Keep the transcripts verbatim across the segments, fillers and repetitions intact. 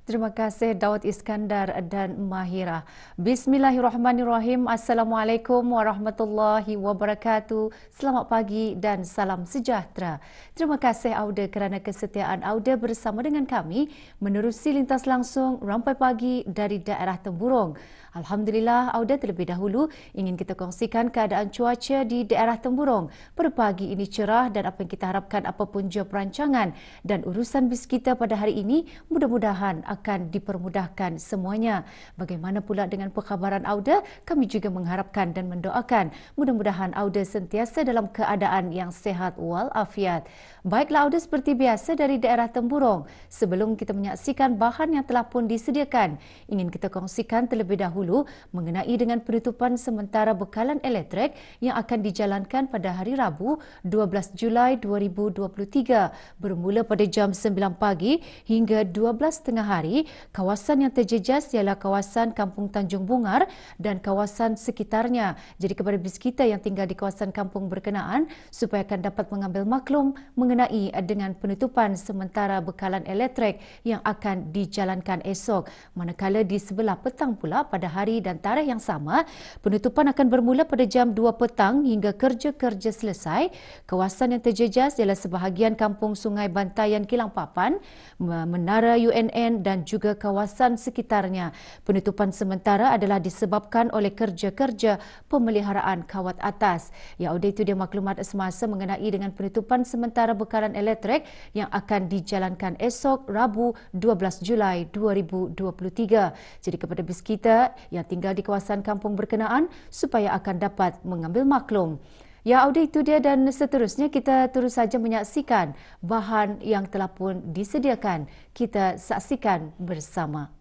Terima kasih Daud Iskandar dan Mahira. Bismillahirrahmanirrahim. Assalamualaikum warahmatullahi wabarakatuh. Selamat pagi dan salam sejahtera. Terima kasih Auda kerana kesetiaan Auda bersama dengan kami menerusi lintas langsung Rampai Pagi dari daerah Temburong. Alhamdulillah, Auda terlebih dahulu ingin kita kongsikan keadaan cuaca di daerah Temburong. Pada pagi ini cerah dan apa yang kita harapkan apapun jua perancangan dan urusan bis kita pada hari ini mudah-mudahan akan dipermudahkan semuanya. Bagaimana pula dengan perkhabaran Auda? Kami juga mengharapkan dan mendoakan mudah-mudahan Auda sentiasa dalam keadaan yang sihat walafiat. Baiklah Auda, seperti biasa dari daerah Temburong. Sebelum kita menyaksikan bahan yang telah pun disediakan, ingin kita kongsikan terlebih dahulu mengenai dengan penutupan sementara bekalan elektrik yang akan dijalankan pada hari Rabu dua belas Julai dua ribu dua puluh tiga bermula pada jam sembilan pagi hingga dua belas tengah hari. Kawasan yang terjejas ialah kawasan Kampung Tanjung Bungar dan kawasan sekitarnya. Jadi kepada bis kita yang tinggal di kawasan kampung berkenaan supaya akan dapat mengambil maklum mengenai dengan penutupan sementara bekalan elektrik yang akan dijalankan esok. Manakala di sebelah petang pula pada hari dan tarikh yang sama, penutupan akan bermula pada jam dua petang hingga kerja-kerja selesai. Kawasan yang terjejas ialah sebahagian kampung Sungai Bantayan Kilang Papan, Menara U N N dan juga kawasan sekitarnya. Penutupan sementara adalah disebabkan oleh kerja-kerja pemeliharaan kawat atas. Ya, udah itu dia maklumat semasa mengenai dengan penutupan sementara bekalan elektrik yang akan dijalankan esok Rabu dua belas Julai dua ribu dua puluh tiga. Jadi kepada bis kita yang tinggal di kawasan kampung berkenaan supaya akan dapat mengambil maklum. Ya, Auda, itu dia dan seterusnya kita terus saja menyaksikan bahan yang telah pun disediakan. Kita saksikan bersama.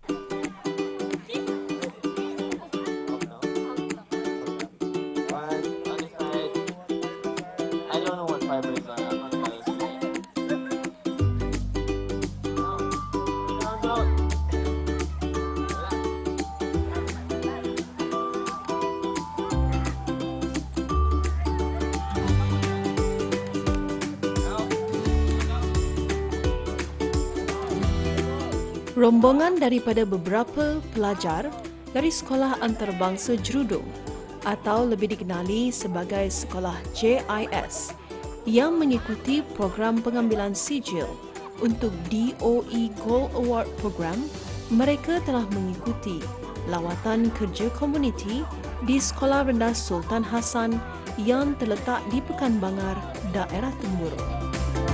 Rombongan daripada beberapa pelajar dari Sekolah Antarabangsa Jerudong atau lebih dikenali sebagai Sekolah J I S yang mengikuti program pengambilan sijil untuk D O E Gold Award Program, mereka telah mengikuti lawatan kerja komuniti di Sekolah Rendah Sultan Hassan yang terletak di Pekan Bangar, daerah Temburong.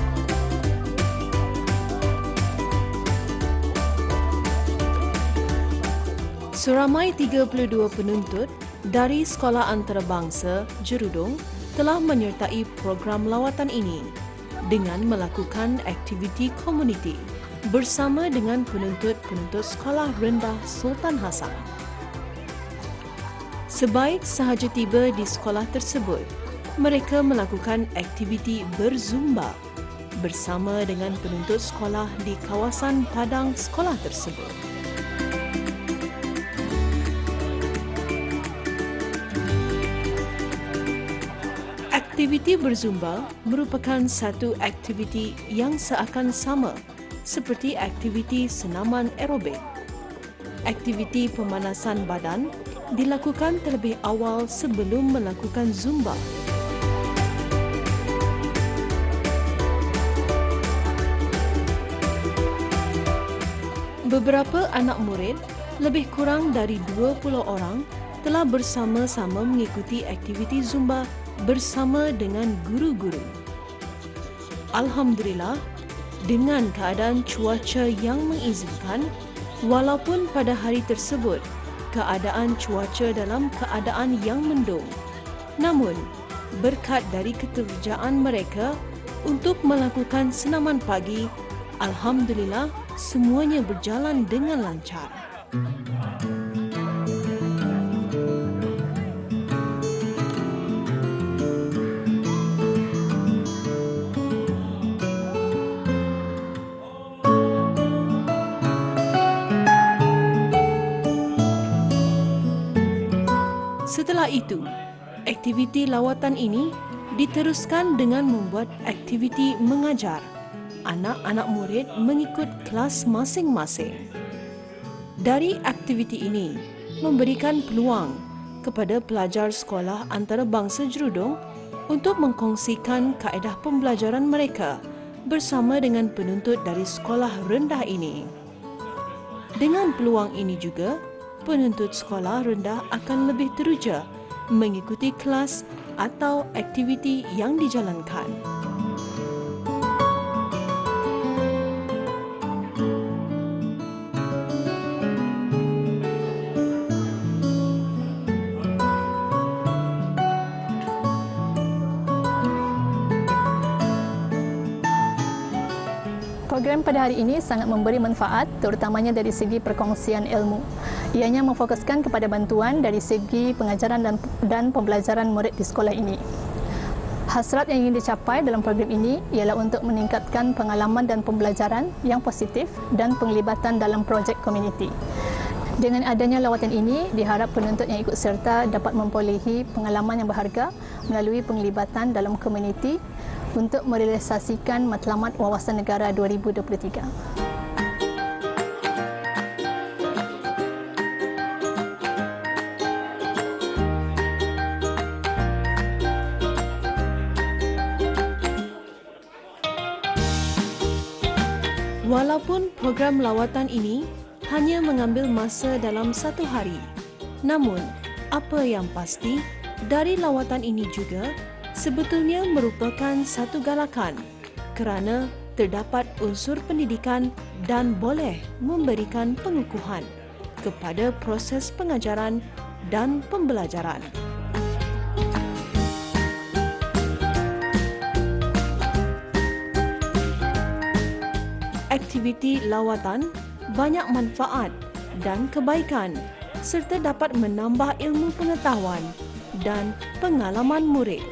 Seramai tiga puluh dua penuntut dari Sekolah Antarabangsa Jerudong telah menyertai program lawatan ini dengan melakukan aktiviti komuniti bersama dengan penuntut-penuntut Sekolah Rendah Sultan Hassan. Sebaik sahaja tiba di sekolah tersebut, mereka melakukan aktiviti berzumba bersama dengan penuntut sekolah di kawasan padang sekolah tersebut. Aktiviti berzumba merupakan satu aktiviti yang seakan sama seperti aktiviti senaman aerobik. Aktiviti pemanasan badan dilakukan terlebih awal sebelum melakukan zumba. Beberapa anak murid, lebih kurang dari dua puluh orang, telah bersama-sama mengikuti aktiviti zumba bersama dengan guru-guru. Alhamdulillah, dengan keadaan cuaca yang mengizinkan, walaupun pada hari tersebut keadaan cuaca dalam keadaan yang mendung, namun berkat dari keterjaan mereka untuk melakukan senaman pagi, alhamdulillah semuanya berjalan dengan lancar. Setelah itu, aktiviti lawatan ini diteruskan dengan membuat aktiviti mengajar anak-anak murid mengikut kelas masing-masing. Dari aktiviti ini, memberikan peluang kepada pelajar sekolah antarabangsa Jerudong untuk mengkongsikan kaedah pembelajaran mereka bersama dengan penuntut dari sekolah rendah ini. Dengan peluang ini juga, penuntut sekolah rendah akan lebih teruja mengikuti kelas atau aktiviti yang dijalankan. Program pada hari ini sangat memberi manfaat terutamanya dari segi perkongsian ilmu. Ianya memfokuskan kepada bantuan dari segi pengajaran dan, dan pembelajaran murid di sekolah ini. Hasrat yang ingin dicapai dalam program ini ialah untuk meningkatkan pengalaman dan pembelajaran yang positif dan penglibatan dalam projek komuniti. Dengan adanya lawatan ini, diharap penuntut yang ikut serta dapat memperolehi pengalaman yang berharga melalui penglibatan dalam komuniti untuk merealisasikan matlamat wawasan negara dua ribu dua puluh tiga. Walaupun program lawatan ini hanya mengambil masa dalam satu hari, namun apa yang pasti dari lawatan ini juga sebetulnya merupakan satu galakan kerana terdapat unsur pendidikan dan boleh memberikan pengukuhan kepada proses pengajaran dan pembelajaran. Aktiviti lawatan banyak manfaat dan kebaikan serta dapat menambah ilmu pengetahuan dan pengalaman murid.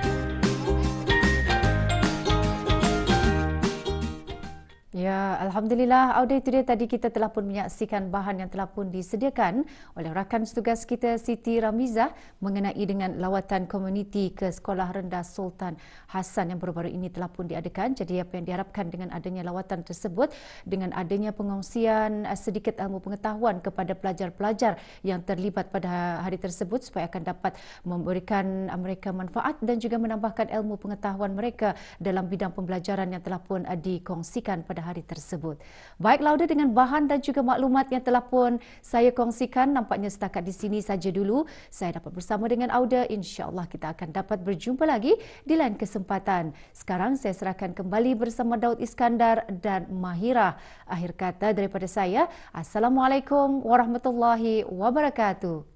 Ya, Alhamdulillah. Audio itu dia tadi kita telah pun menyaksikan bahan yang telah pun disediakan oleh rakan tugas kita Siti Ramizah mengenai dengan lawatan komuniti ke Sekolah Rendah Sultan Hassan yang baru-baru ini telah pun diadakan. Jadi apa yang diharapkan dengan adanya lawatan tersebut, dengan adanya pengongsian sedikit ilmu pengetahuan kepada pelajar-pelajar yang terlibat pada hari tersebut supaya akan dapat memberikan mereka manfaat dan juga menambahkan ilmu pengetahuan mereka dalam bidang pembelajaran yang telah pun dikongsikan pada hari tersebut. Baik, Lauda, dengan bahan dan juga maklumat yang telah pun saya kongsikan, nampaknya setakat di sini saja dulu. Saya dapat bersama dengan Auda. InsyaAllah kita akan dapat berjumpa lagi di lain kesempatan. Sekarang saya serahkan kembali bersama Daud Iskandar dan Mahira. Akhir kata daripada saya, Assalamualaikum warahmatullahi wabarakatuh.